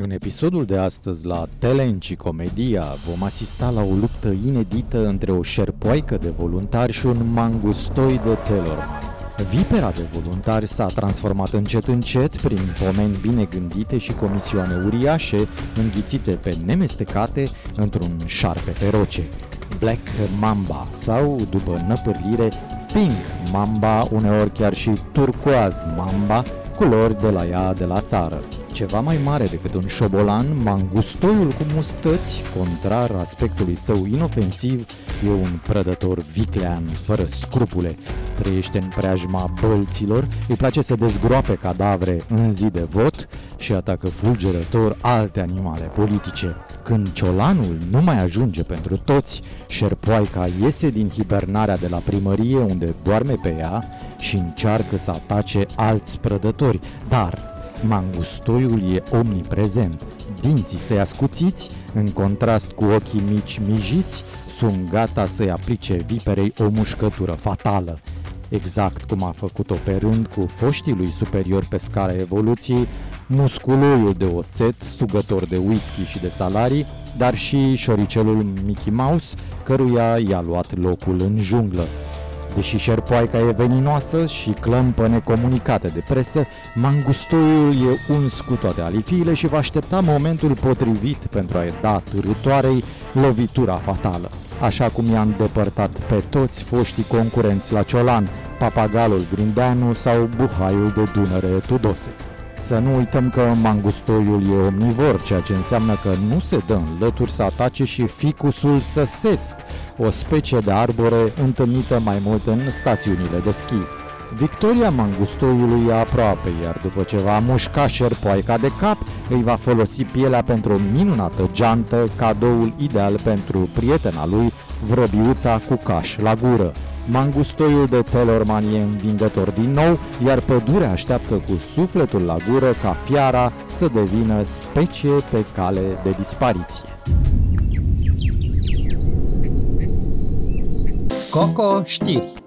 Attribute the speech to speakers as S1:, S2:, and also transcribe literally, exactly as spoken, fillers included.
S1: În episodul de astăzi la Teleencicomedia vom asista la o luptă inedită între o șerpoaică de voluntari și un mangustoi de Telorman. Vipera de voluntari s-a transformat încet încet prin pomeni bine gândite și comisioane uriașe înghițite pe nemestecate într-un șarpe feroce. Black Mamba sau, după năpârlire, Pink Mamba, uneori chiar și Turcoaz Mamba, culori de la ea de la țară. Ceva mai mare decât un șobolan, mangustoiul cu mustăți, contrar aspectului său inofensiv, e un prădător viclean, fără scrupule. Trăiește în preajma bălților, îi place să dezgroape cadavre în zi de vot și atacă fulgerător alte animale politice. Când ciolanul nu mai ajunge pentru toți, șerpoaica iese din hibernarea de la primărie unde doarme pe ea și încearcă să atace alți prădători, dar mangustoiul e omniprezent. Dinții săi ascuțiți, în contrast cu ochii mici mijiți, sunt gata să-i aplice viperei o mușcătură fatală. Exact cum a făcut-o pe rând cu foștii lui superior pe scara evoluției, musculoiul de oțet, sugător de whisky și de salarii, dar și șoricelul Mickey Mouse, căruia i-a luat locul în junglă. Deși șerpoaica e veninoasă și clămpă necomunicate de presă, mangustoiul e uns cu toate alifiile și va aștepta momentul potrivit pentru a-i da târâtoarei lovitura fatală. Așa cum i-a îndepărtat pe toți foștii concurenți la ciolan, Papagalul Grindeanu sau Buhaiul de Dunăre Tudose. Să nu uităm că mangustoiul e omnivor, ceea ce înseamnă că nu se dă în lături să atace și ficusul săsesc, o specie de arbore întâlnită mai mult în stațiunile de schi. Victoria mangustoiului e aproape, iar după ce va mușca șerpoaica de cap, îi va folosi pielea pentru o minunată geantă, cadoul ideal pentru prietena lui, vrăbiuța cu caș la gură. Mangustoiul de Telorman e învingător din nou, iar pădurea așteaptă cu sufletul la gură ca fiara să devină specie pe cale de dispariție.
S2: Coco Știri.